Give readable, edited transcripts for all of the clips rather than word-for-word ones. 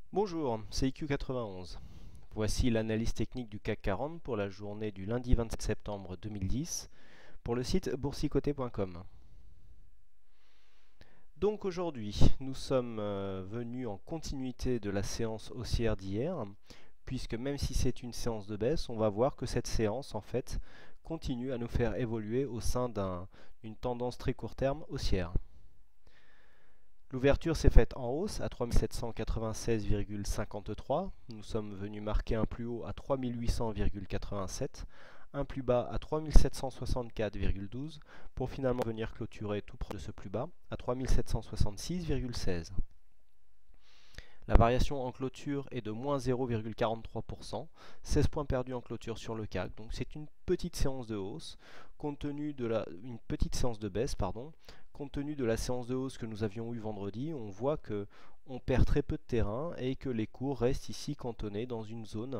Bonjour, c'est IQ91. Voici l'analyse technique du CAC 40 pour la journée du lundi 27 septembre 2010 pour le site boursicoté.com. Donc aujourd'hui, nous sommes venus en continuité de la séance haussière d'hier, puisque même si c'est une séance de baisse, on va voir que cette séance en fait continue à nous faire évoluer au sein d'une tendance très court terme haussière. L'ouverture s'est faite en hausse à 3796,53. Nous sommes venus marquer un plus haut à 3800,87, un plus bas à 3764,12 pour finalement venir clôturer tout proche de ce plus bas à 3766,16. La variation en clôture est de moins 0,43%, 16 points perdus en clôture sur le CAC. Donc c'est une petite séance de hausse, une petite séance de baisse, pardon. Compte tenu de la séance de hausse que nous avions eue vendredi, on voit que on perd très peu de terrain et que les cours restent ici cantonnés dans une zone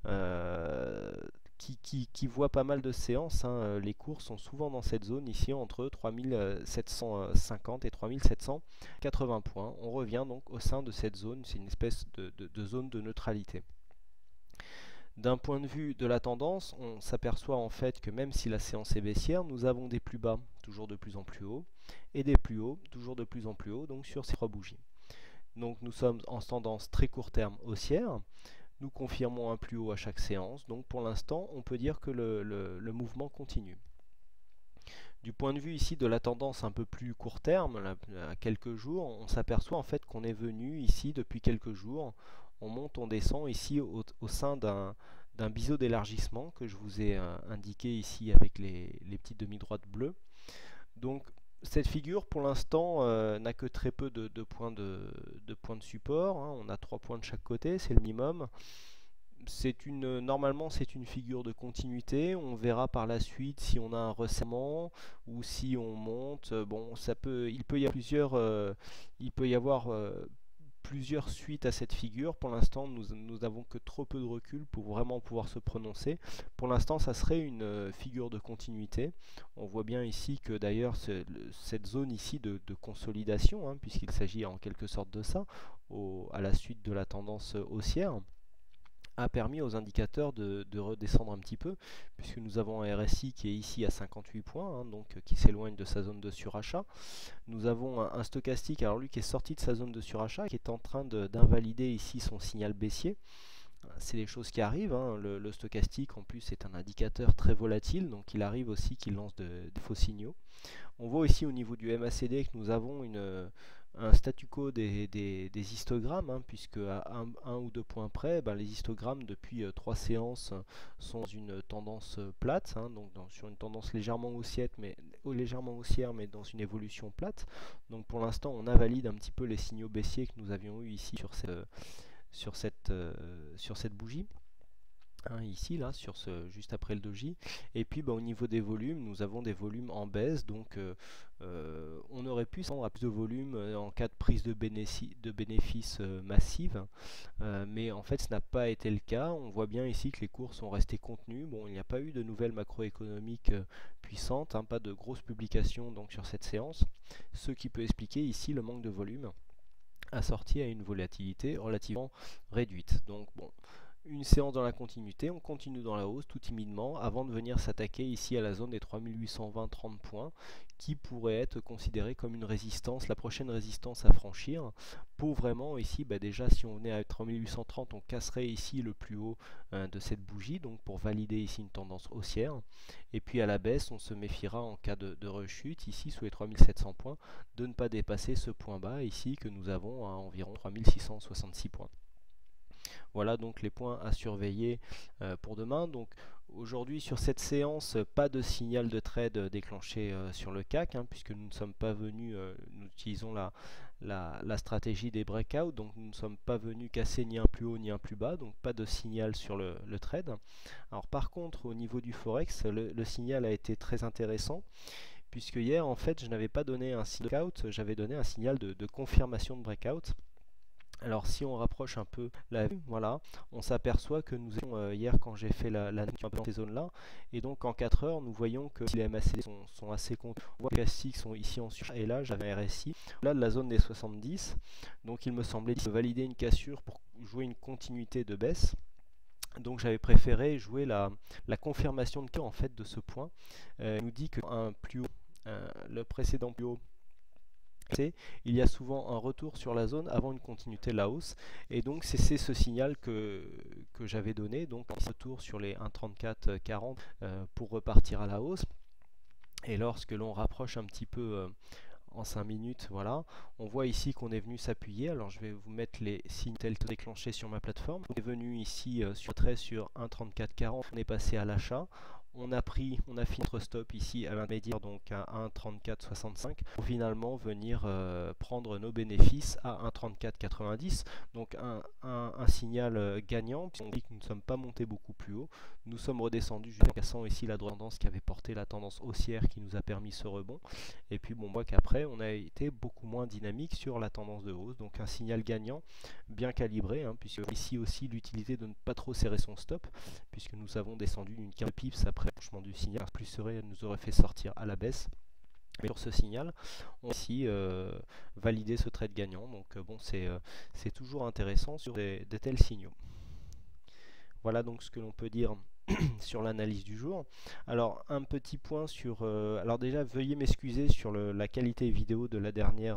qui voit pas mal de séances. Les cours sont souvent dans cette zone ici entre 3750 et 3780 points. On revient donc au sein de cette zone, c'est une espèce de zone de neutralité. D'un point de vue de la tendance, on s'aperçoit en fait que même si la séance est baissière, nous avons des plus bas toujours de plus en plus haut et des plus hauts toujours de plus en plus haut, donc sur ces trois bougies. Donc nous sommes en tendance très court terme haussière. Nous confirmons un plus haut à chaque séance, donc pour l'instant on peut dire que le mouvement continue. Du point de vue ici de la tendance un peu plus court terme, à quelques jours, on s'aperçoit en fait qu'on est venu ici depuis quelques jours. On monte, on descend ici au sein d'un biseau d'élargissement que je vous ai indiqué ici avec les petites demi-droites bleues. Donc cette figure pour l'instant n'a que très peu de points de support. On a 3 points de chaque côté, c'est le minimum. Normalement c'est une figure de continuité. On verra par la suite si on a un resserrement ou si on monte. Bon, il peut y avoir plusieurs suites à cette figure. Pour l'instant, nous n'avons que trop peu de recul pour vraiment pouvoir se prononcer. Pour l'instant, ça serait une figure de continuité. On voit bien ici que d'ailleurs cette zone ici de consolidation, puisqu'il s'agit en quelque sorte de ça, à la suite de la tendance haussière, a permis aux indicateurs de redescendre un petit peu, puisque nous avons un RSI qui est ici à 58 points, donc qui s'éloigne de sa zone de surachat. Nous avons un stochastique, alors lui qui est sorti de sa zone de surachat, qui est en train d'invalider ici son signal baissier. C'est des choses qui arrivent, le stochastique en plus est un indicateur très volatile, donc il arrive aussi qu'il lance de faux signaux. On voit ici au niveau du MACD que nous avons un statu quo des histogrammes, puisque à un ou deux points près, les histogrammes depuis 3 séances sont dans une tendance plate, donc sur une tendance légèrement haussière, mais dans une évolution plate. Donc pour l'instant on invalide un petit peu les signaux baissiers que nous avions eu ici sur cette bougie. Ici là juste après le doji, et puis au niveau des volumes, nous avons des volumes en baisse, donc on aurait pu s'attendre à plus de volume en cas de prise de bénéfices massive, mais en fait ce n'a pas été le cas. On voit bien ici que les cours sont restés contenus. Bon, il n'y a pas eu de nouvelles macroéconomiques puissantes, pas de grosses publications donc sur cette séance, ce qui peut expliquer ici le manque de volume assorti à une volatilité relativement réduite. Donc bon, une séance dans la continuité, on continue dans la hausse tout timidement avant de venir s'attaquer ici à la zone des 3820-30 points qui pourrait être considérée comme une résistance, la prochaine résistance à franchir pour vraiment ici, déjà si on venait à 3830, on casserait ici le plus haut de cette bougie, donc pour valider ici une tendance haussière, et puis à la baisse on se méfiera en cas de rechute ici sous les 3700 points de ne pas dépasser ce point bas ici que nous avons à environ 3666 points. Voilà donc les points à surveiller pour demain. Donc aujourd'hui sur cette séance, pas de signal de trade déclenché sur le CAC, puisque nous ne sommes pas venus, nous utilisons la stratégie des breakouts, donc nous ne sommes pas venus casser ni un plus haut ni un plus bas, donc pas de signal sur le trade. Alors par contre au niveau du Forex, le signal a été très intéressant, puisque hier en fait je n'avais pas donné un signal de breakout, j'avais donné un signal de confirmation de breakout. Alors si on rapproche un peu la vue, voilà, on s'aperçoit que nous avons hier quand j'ai fait la nature dans ces zones là, et donc en 4 heures nous voyons que les MACD sont assez contenus. On voit que les classiques sont ici en surchat, et là j'avais un RSI, là de la zone des 70, donc il me semblait valider une cassure pour jouer une continuité de baisse. Donc j'avais préféré jouer la confirmation de cœur en fait de ce point. Il nous dit que le précédent plus haut, il y a souvent un retour sur la zone avant une continuité de la hausse, et donc c'est ce signal que j'avais donné, donc un retour sur les 1,3440 pour repartir à la hausse. Et lorsque l'on rapproche un petit peu en 5 minutes, voilà, on voit ici qu'on est venu s'appuyer. Alors je vais vous mettre les signes tels que déclenchés sur ma plateforme. On est venu ici sur 1,3440, on est passé à l'achat. On a fini notre stop ici à l'intermédiaire, donc à 1,3465, pour finalement venir prendre nos bénéfices à 1,3490. Donc un signal gagnant, puisqu'on dit que nous ne sommes pas montés beaucoup plus haut. Nous sommes redescendus jusqu'à cassant ici la tendance qui avait porté la tendance haussière qui nous a permis ce rebond. Et puis bon, on voit qu'après on a été beaucoup moins dynamique sur la tendance de hausse. Donc un signal gagnant bien calibré, hein, puisque ici aussi l'utilité de ne pas trop serrer son stop, puisque nous avons descendu d'une 15 pips après le du signal, plus serait nous aurait fait sortir à la baisse. Mais sur ce signal, on a ici validé ce trade gagnant. Donc bon, c'est toujours intéressant sur des tels signaux. Voilà donc ce que l'on peut dire sur l'analyse du jour. Alors un petit point sur... alors déjà, veuillez m'excuser sur la qualité vidéo de la dernière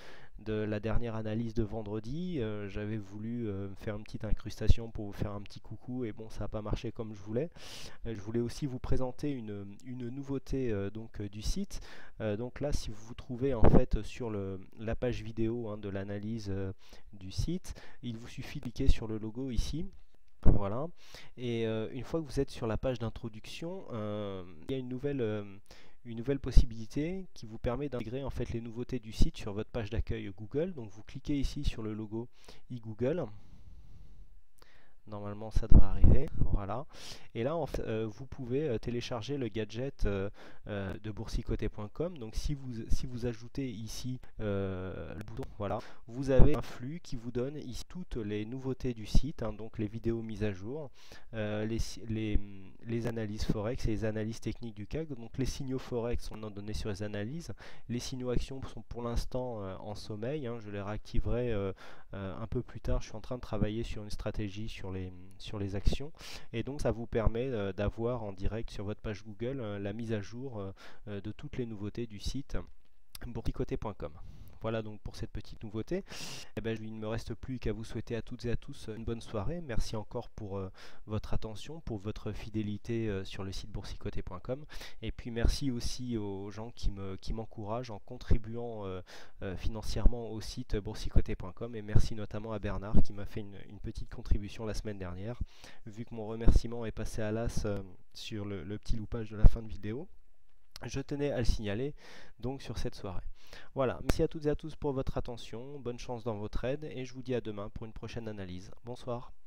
analyse de vendredi. J'avais voulu faire une petite incrustation pour vous faire un petit coucou, et bon, ça n'a pas marché comme je voulais. Je voulais aussi vous présenter une nouveauté du site. Donc là, si vous vous trouvez en fait sur la page vidéo de l'analyse du site, il vous suffit de cliquer sur le logo ici. Voilà, et une fois que vous êtes sur la page d'introduction, il y a une nouvelle possibilité qui vous permet d'intégrer en fait les nouveautés du site sur votre page d'accueil Google. Donc vous cliquez ici sur le logo e-Google. Normalement ça devrait arriver, voilà. Et là en fait, vous pouvez télécharger le gadget de boursicoté.com. Donc si vous ajoutez ici le bouton, voilà, vous avez un flux qui vous donne ici toutes les nouveautés du site, hein, donc les vidéos mises à jour, les analyses forex et les analyses techniques du CAC. Donc les signaux forex sont donnés sur les analyses, les signaux actions sont pour l'instant en sommeil, hein, je les réactiverai un peu plus tard. Je suis en train de travailler sur une stratégie sur les actions, et donc ça vous permet d'avoir en direct sur votre page Google la mise à jour de toutes les nouveautés du site boursicoté.com. Voilà donc pour cette petite nouveauté. Il ne me reste plus qu'à vous souhaiter à toutes et à tous une bonne soirée. Merci encore pour votre attention, pour votre fidélité sur le site boursicoté.com. Et puis merci aussi aux gens qui m'encouragent en contribuant financièrement au site boursicoté.com. Et merci notamment à Bernard qui m'a fait une petite contribution la semaine dernière. Vu que mon remerciement est passé à l'as sur le petit loupage de la fin de vidéo, je tenais à le signaler donc sur cette soirée. Voilà, merci à toutes et à tous pour votre attention, bonne chance dans vos trades, et je vous dis à demain pour une prochaine analyse. Bonsoir.